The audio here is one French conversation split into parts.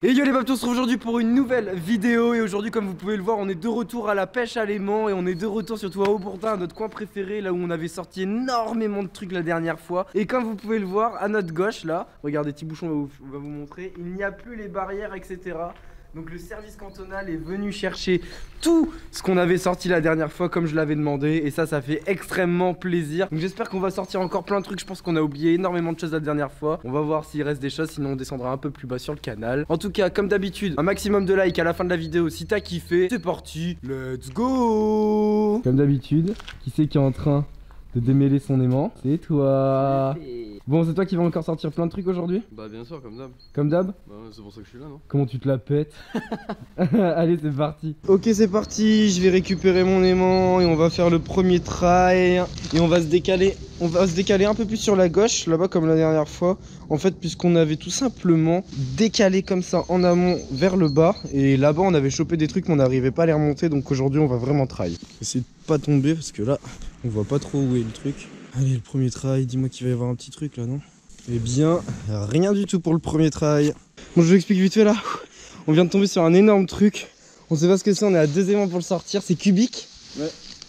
Et yo les babs, on se retrouve aujourd'hui pour une nouvelle vidéo. Et aujourd'hui, comme vous pouvez le voir, on est de retour à la pêche à l'aimant. Et on est de retour surtout à Haubourdin, à notre coin préféré, là où on avait sorti énormément de trucs la dernière fois. Et comme vous pouvez le voir, à notre gauche là, regardez, Thibouchon va vous montrer, il n'y a plus les barrières, etc. Donc le service cantonal est venu chercher tout ce qu'on avait sorti la dernière fois comme je l'avais demandé. Et ça fait extrêmement plaisir. Donc j'espère qu'on va sortir encore plein de trucs. Je pense qu'on a oublié énormément de choses la dernière fois. On va voir s'il reste des choses, sinon on descendra un peu plus bas sur le canal. En tout cas, comme d'habitude, un maximum de likes à la fin de la vidéo si t'as kiffé. C'est parti, let's go. Comme d'habitude, qui c'est qui est en train de démêler son aimant? C'est toi. Bon, c'est toi qui vas encore sortir plein de trucs aujourd'hui? Bah bien sûr, comme d'hab. Comme d'hab? Bah c'est pour ça que je suis là, non? Comment tu te la pètes? Allez, c'est parti. Ok, c'est parti, je vais récupérer mon aimant et on va faire le premier try. Et on va se décaler un peu plus sur la gauche, là-bas comme la dernière fois. En fait, puisqu'on avait tout simplement décalé comme ça en amont vers le bas. Et là-bas, on avait chopé des trucs mais on n'arrivait pas à les remonter. Donc aujourd'hui, on va vraiment try. Essayer de pas tomber parce que là, on voit pas trop où est le truc. Allez, le premier try, dis-moi qu'il va y avoir un petit truc là, non? Eh bien, rien du tout pour le premier try. Bon, je vous explique vite fait là. On vient de tomber sur un énorme truc. On sait pas ce que c'est, on est à 2 aimants pour le sortir. C'est cubique. Ouais.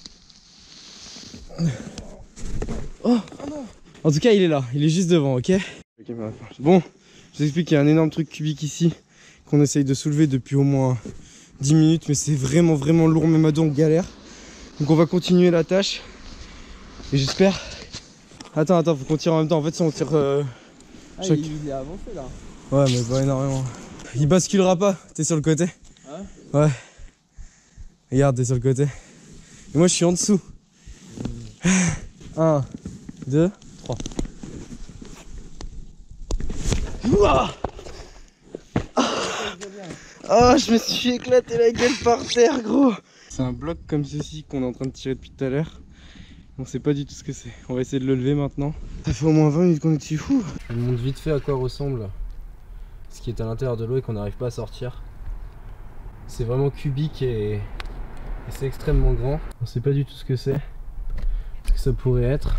Oh, non. En tout cas, il est là, il est juste devant, ok? Bon, je vous explique qu'il y a un énorme truc cubique ici qu'on essaye de soulever depuis au moins 10 minutes, mais c'est vraiment lourd, même à dos on galère. Donc on va continuer la tâche. Et j'espère... Attends, faut qu'on tire en même temps. En fait, si on tire... chaque... Il est avancé là. Ouais, mais pas énormément. Il basculera pas. T'es sur le côté? Ouais. Regarde, t'es sur le côté. Et moi, je suis en dessous. 1, 2, 3. Ouah! Oh, je me suis éclaté la gueule par terre, gros. C'est un bloc comme ceci qu'on est en train de tirer depuis tout à l'heure. On sait pas du tout ce que c'est. On va essayer de le lever maintenant. Ça fait au moins 20 minutes qu'on est dessus. Fou. Je vous montre vite fait à quoi ressemble ce qui est à l'intérieur de l'eau et qu'on n'arrive pas à sortir. C'est vraiment cubique et c'est extrêmement grand. On sait pas du tout ce que c'est, ce que ça pourrait être.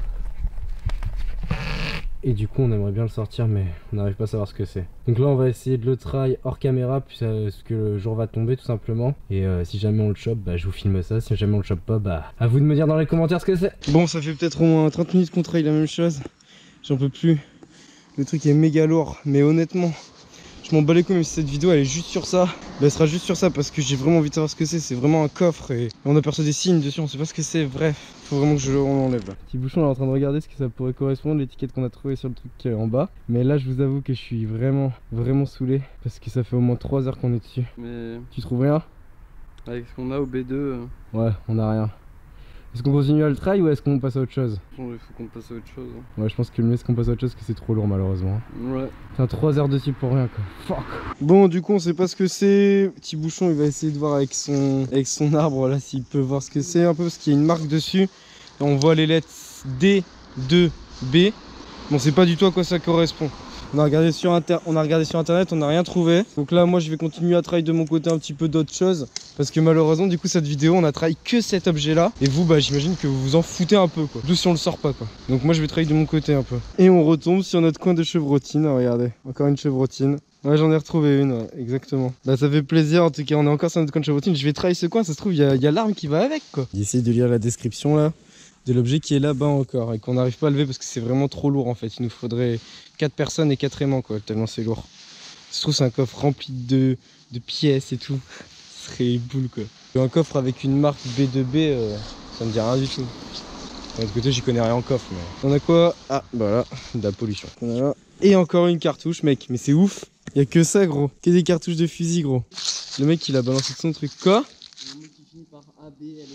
Et du coup on aimerait bien le sortir mais on n'arrive pas à savoir ce que c'est. Donc là on va essayer de le try hors caméra puisque le jour va tomber tout simplement. Et si jamais on le chope, bah je vous filme ça. Si jamais on le chope pas, bah à vous de me dire dans les commentaires ce que c'est. Bon, ça fait peut-être au moins 30 minutes qu'on try la même chose. J'en peux plus. Le truc est méga lourd, mais honnêtement je m'en bats les couilles, même si cette vidéo elle est juste sur ça. Bah, elle sera juste sur ça parce que j'ai vraiment envie de savoir ce que c'est. C'est vraiment un coffre et on aperçoit des signes dessus, on sait pas ce que c'est. Bref, faut vraiment que on l'enlève là. Petit bouchon est en train de regarder ce que ça pourrait correspondre, l'étiquette qu'on a trouvé sur le truc en bas. Mais là je vous avoue que je suis vraiment saoulé parce que ça fait au moins 3 heures qu'on est dessus. Mais tu trouves rien? Avec ce qu'on a au B2 Ouais, on a rien. Est-ce qu'on continue à le try ou est-ce qu'on passe à autre chose? Il faut qu'on passe à autre chose. Ouais, je pense que le mieux c'est qu'on passe à autre chose parce que c'est trop lourd malheureusement. Ouais. Putain, 3 heures dessus pour rien quoi. Fuck. Bon, du coup on sait pas ce que c'est. Petit bouchon il va essayer de voir avec son arbre là s'il peut voir ce que c'est un peu parce qu'il y a une marque dessus. Et on voit les lettres D, 2, B. Bon, on sait pas du tout à quoi ça correspond. On a regardé sur internet, on n'a rien trouvé. Donc là moi je vais continuer à try de mon côté un petit peu d'autres choses. Parce que malheureusement du coup cette vidéo on a try que cet objet là. Et vous bah j'imagine que vous vous en foutez un peu quoi. D'où si on le sort pas quoi. Donc moi je vais try de mon côté un peu. Et on retombe sur notre coin de chevrotine. Regardez, encore une chevrotine. Ouais, j'en ai retrouvé une, ouais, exactement. Bah ça fait plaisir en tout cas, on est encore sur notre coin de chevrotine. Je vais try ce coin, ça se trouve il y a l'arme qui va avec quoi. J'essaie de lire la description là de l'objet qui est là-bas encore et qu'on n'arrive pas à lever parce que c'est vraiment trop lourd en fait. Il nous faudrait 4 personnes et 4 aimants quoi, tellement c'est lourd. Ça se trouve c'est un coffre rempli de pièces et tout. Ce serait boule quoi. Un coffre avec une marque B2B, ça me dit rien du tout. De l'autre côté j'y connais rien en coffre mais... On a quoi? Ah bah là, de la pollution. Voilà. Et encore une cartouche mec, mais c'est ouf. Y a que ça gros, que des cartouches de fusil gros. Le mec il a balancé de son truc quoi? Un mot qui finit par ABLE.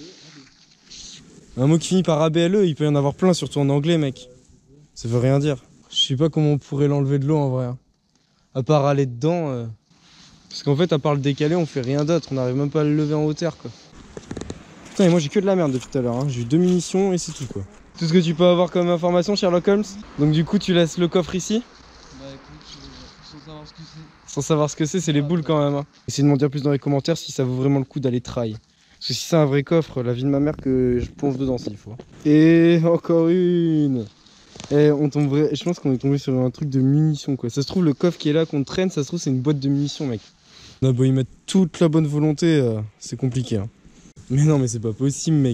Un mot qui finit par ABLE, il peut y en avoir plein, surtout en anglais, mec. Ça veut rien dire. Je sais pas comment on pourrait l'enlever de l'eau en vrai. À part aller dedans. Parce qu'en fait, à part le décaler, on fait rien d'autre. On n'arrive même pas à le lever en hauteur, quoi. Putain, et moi j'ai que de la merde depuis tout à l'heure. Hein. J'ai eu 2 munitions et c'est tout, quoi. Tout ce que tu peux avoir comme information, Sherlock Holmes. Donc, du coup, tu laisses le coffre ici. Bah écoute, sans savoir ce que c'est. Sans savoir ce que c'est les boules quand même. Hein. Essayez de m'en dire plus dans les commentaires si ça vaut vraiment le coup d'aller try. Parce que si c'est un vrai coffre, la vie de ma mère que je plonge dedans s'il faut. Et encore une. Et on tomberait, je pense qu'on est tombé sur un truc de munitions quoi. Ça se trouve le coffre qui est là qu'on traîne, ça se trouve c'est une boîte de munitions mec. On a beau y mettre toute la bonne volonté, c'est compliqué hein. Mais non mais c'est pas possible mec.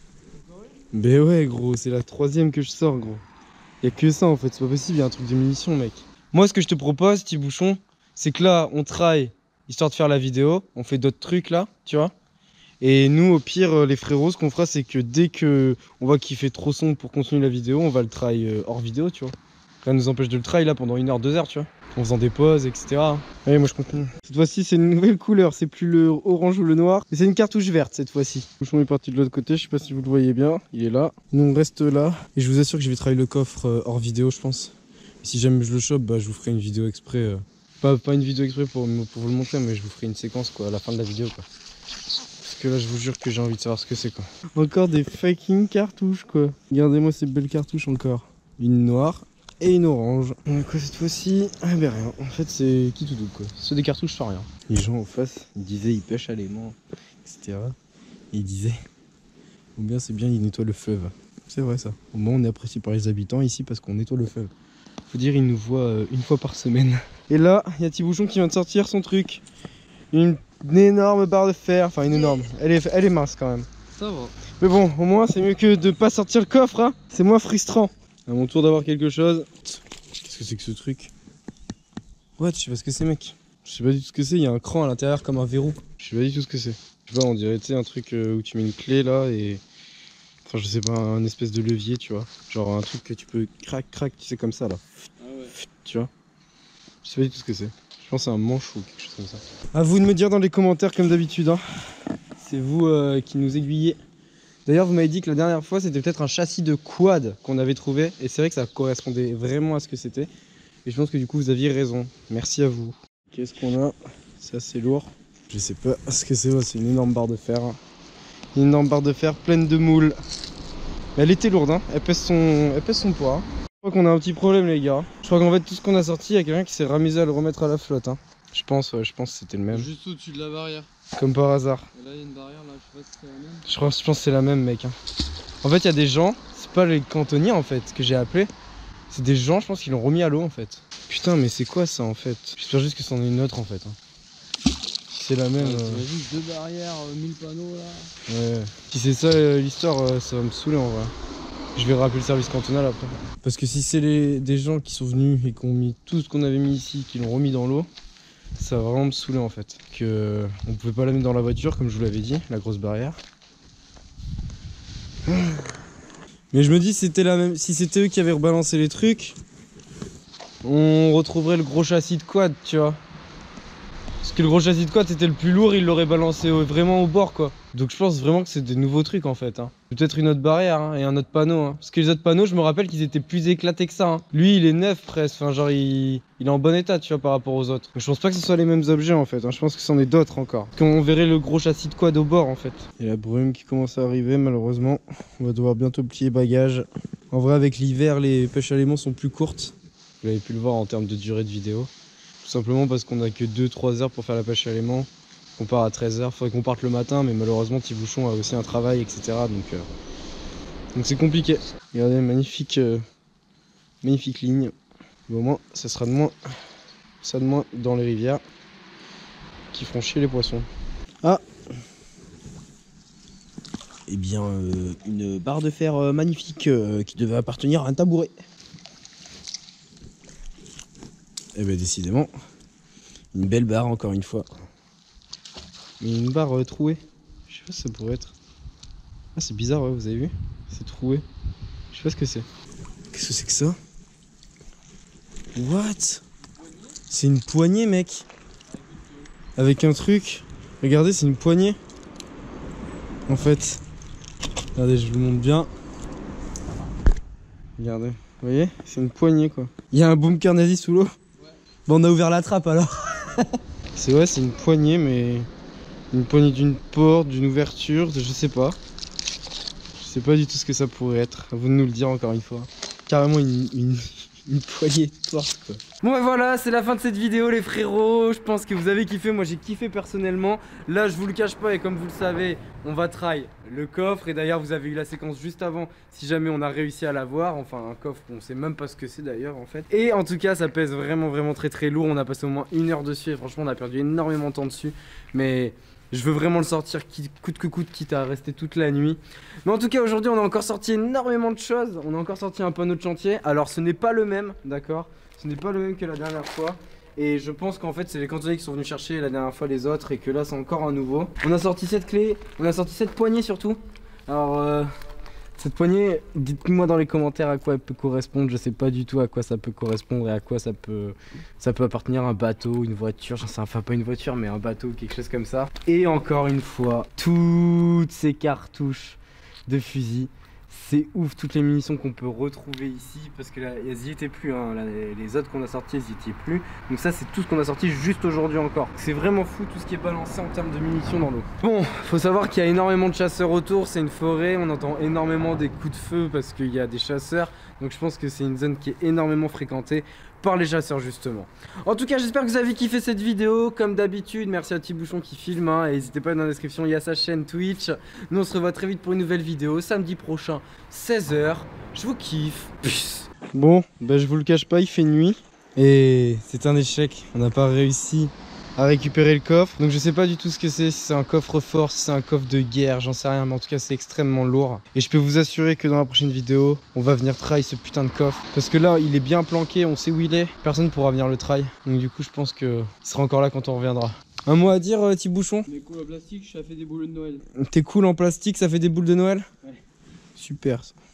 Mais ouais gros, c'est la 3ème que je sors gros. Y'a que ça en fait, c'est pas possible, y'a un truc de munitions mec. Moi ce que je te propose, petit bouchon, c'est que là on try histoire de faire la vidéo, on fait d'autres trucs là, tu vois. Et nous au pire les frérots, ce qu'on fera c'est que dès que on voit qu'il fait trop sombre pour continuer la vidéo, on va le try hors vidéo tu vois. Ça nous empêche de le try là pendant 1 heure, 2 heures tu vois. En faisant des pauses etc. Allez moi je continue. Cette fois-ci c'est une nouvelle couleur, c'est plus le orange ou le noir, mais c'est une cartouche verte cette fois-ci. Le bouchon est parti de l'autre côté, je sais pas si vous le voyez bien, il est là. Nous on reste là et je vous assure que je vais try le coffre hors vidéo je pense. Et si jamais je le chope, bah je vous ferai une vidéo exprès. Pas une vidéo exprès pour vous le montrer, mais je vous ferai une séquence quoi à la fin de la vidéo quoi. Parce que là je vous jure que j'ai envie de savoir ce que c'est quoi. Encore des fucking cartouches quoi. Regardez-moi ces belles cartouches encore. Une noire et une orange. On a quoi cette fois-ci? Ah ben rien, en fait c'est qui tout double quoi. C'est des cartouches sans rien. Les gens en face, ils disaient ils pêchent à l'aimant, etc. Et ils disaient, ou bien c'est bien ils nettoient le fleuve. C'est vrai ça. Au moins on est apprécié par les habitants ici parce qu'on nettoie le fleuve. Faut dire ils nous voient 1 fois par semaine. Et là, il y a Tibouchon qui vient de sortir son truc. Une énorme barre de fer, enfin une énorme. Elle est mince quand même. Ça va. Mais bon, au moins c'est mieux que de pas sortir le coffre, hein. C'est moins frustrant. À mon tour d'avoir quelque chose. Qu'est-ce que c'est que ce truc? What? Je sais pas ce que c'est mec. Je sais pas du tout ce que c'est, il y a un cran à l'intérieur comme un verrou. Je sais pas du tout ce que c'est. Je sais pas, on dirait tu sais un truc où tu mets une clé là et... Enfin je sais pas, un espèce de levier tu vois. Genre un truc que tu peux crac, tu sais comme ça là. Ah ouais. Tu vois. Je sais pas du tout ce que c'est. Je pense que c'est un manche ou quelque chose comme ça. À vous de me dire dans les commentaires comme d'habitude. Hein. C'est vous qui nous aiguillez. D'ailleurs vous m'avez dit que la dernière fois c'était peut-être un châssis de quad qu'on avait trouvé. Et c'est vrai que ça correspondait vraiment à ce que c'était. Et je pense que du coup vous aviez raison. Merci à vous. Qu'est-ce qu'on a? C'est assez lourd. Je sais pas ce que c'est. C'est une énorme barre de fer. Une énorme barre de fer pleine de moules. Mais elle était lourde hein. Elle pèse son poids. Hein. Je crois qu'on a un petit problème les gars. Je crois qu'en fait tout ce qu'on a sorti, il y a quelqu'un qui s'est amusé à le remettre à la flotte. Hein. Je pense que c'était le même. Juste au-dessus de la barrière. Comme par hasard. Et là il y a une barrière là, je sais pas si c'est la même. Je pense que c'est la même mec. Hein. En fait il y a des gens, c'est pas les cantonniers en fait que j'ai appelé. C'est des gens je pense qui l'ont remis à l'eau en fait. Putain mais c'est quoi ça en fait? J'espère juste que c'en est une autre en fait. Hein. Si c'est la même... T'imagines 2 barrières, 1000 panneaux là. Ouais. Si c'est ça l'histoire, ça va me saouler en vrai. Je vais rappeler le service cantonal après. Parce que si c'est des gens qui sont venus et qui ont mis tout ce qu'on avait mis ici, qui l'ont remis dans l'eau, ça va vraiment me saouler en fait. Que on pouvait pas la mettre dans la voiture comme je vous l'avais dit, la grosse barrière. Mais je me dis si c'était eux qui avaient rebalancé les trucs, on retrouverait le gros châssis de quad, tu vois. Parce que le gros châssis de quad c'était le plus lourd, il l'aurait balancé vraiment au bord quoi. Donc je pense vraiment que c'est des nouveaux trucs en fait. Hein. Peut-être une autre barrière hein, et un autre panneau. Hein. Parce que les autres panneaux, je me rappelle qu'ils étaient plus éclatés que ça. Hein. Lui il est neuf presque, enfin genre il est en bon état tu vois par rapport aux autres. Mais je pense pas que ce soit les mêmes objets en fait. Hein. Je pense que c'en est d'autres encore. Qu'on verrait le gros châssis de quad au bord en fait. Et la brume qui commence à arriver malheureusement. On va devoir bientôt plier bagages. En vrai avec l'hiver les pêches à l'aimant sont plus courtes. Vous avez pu le voir en termes de durée de vidéo. Tout simplement parce qu'on a que 2-3 heures pour faire la pêche à l'aimant. On part à 13 h, faudrait qu'on parte le matin, mais malheureusement Tibouchon a aussi un travail, etc. Donc c'est compliqué. Regardez, magnifique ligne. Mais au moins, ça sera de moins dans les rivières qui feront chier les poissons. Ah! Eh bien, une barre de fer magnifique qui devait appartenir à un tabouret. Eh bien décidément, une belle barre encore une fois. Mais une barre trouée. Je sais pas ce que ça pourrait être. Ah c'est bizarre ouais, vous avez vu? C'est troué. Je sais pas ce que c'est. Qu'est-ce que c'est que ça? What? C'est une poignée mec. Avec un truc. Regardez c'est une poignée. En fait. Regardez je vous montre bien. Regardez. Vous voyez? C'est une poignée quoi. Il y a un boom carnasis sous l'eau. Bon on a ouvert la trappe alors. C'est ouais c'est une poignée mais une poignée d'une porte, d'une ouverture, je sais pas. Je sais pas du tout ce que ça pourrait être. À vous de nous le dire encore une fois. Carrément une poignée de porte quoi. Bon et voilà, c'est la fin de cette vidéo les frérots. Je pense que vous avez kiffé, moi j'ai kiffé personnellement. Là je vous le cache pas et comme vous le savez, on va try le coffre. Et d'ailleurs vous avez eu la séquence juste avant, si jamais on a réussi à l'avoir. Enfin un coffre, on sait même pas ce que c'est d'ailleurs en fait. Et en tout cas ça pèse vraiment très lourd. On a passé au moins 1 heure dessus et franchement on a perdu énormément de temps dessus. Mais je veux vraiment le sortir coûte que coûte, quitte à rester toute la nuit. Mais en tout cas aujourd'hui on a encore sorti énormément de choses. On a encore sorti un panneau de chantier. Alors ce n'est pas le même, d'accord? Ce n'est pas le même que la dernière fois. Et je pense qu'en fait c'est les cantonniers qui sont venus chercher la dernière fois les autres. Et que là c'est encore un nouveau. On a sorti cette clé, on a sorti cette poignée surtout. Alors cette poignée, dites-moi dans les commentaires à quoi elle peut correspondre. Je sais pas du tout à quoi ça peut correspondre et à quoi ça peut appartenir, un bateau, une voiture, j'en sais, enfin pas une voiture mais un bateau, quelque chose comme ça. Et encore une fois, toutes ces cartouches de fusil. C'est ouf, toutes les munitions qu'on peut retrouver ici, parce que là, elles y étaient plus, hein. Là, les autres qu'on a sortis, elles y étaient plus. Donc ça, c'est tout ce qu'on a sorti juste aujourd'hui encore. C'est vraiment fou tout ce qui est balancé en termes de munitions dans l'eau. Bon, faut savoir qu'il y a énormément de chasseurs autour, c'est une forêt, on entend énormément des coups de feu parce qu'il y a des chasseurs. Donc je pense que c'est une zone qui est énormément fréquentée par les chasseurs justement. En tout cas j'espère que vous avez kiffé cette vidéo. Comme d'habitude merci à Thibouchon qui filme hein. Et n'hésitez pas dans la description, il y a sa chaîne Twitch. Nous on se revoit très vite pour une nouvelle vidéo samedi prochain 16 h. Je vous kiffe. Peace. Bon bah je vous le cache pas, il fait nuit. Et c'est un échec, on n'a pas réussi à récupérer le coffre. Donc je sais pas du tout ce que c'est, si c'est un coffre-fort, si c'est un coffre de guerre, j'en sais rien. Mais en tout cas c'est extrêmement lourd. Et je peux vous assurer que dans la prochaine vidéo, on va venir try ce putain de coffre. Parce que là il est bien planqué, on sait où il est. Personne pourra venir le try. Donc du coup je pense qu'il sera encore là quand on reviendra. Un mot à dire Thibouchon? Mais cool en plastique, ça fait des boules de Noël. T'es cool en plastique, ça fait des boules de Noël? Ouais. Super.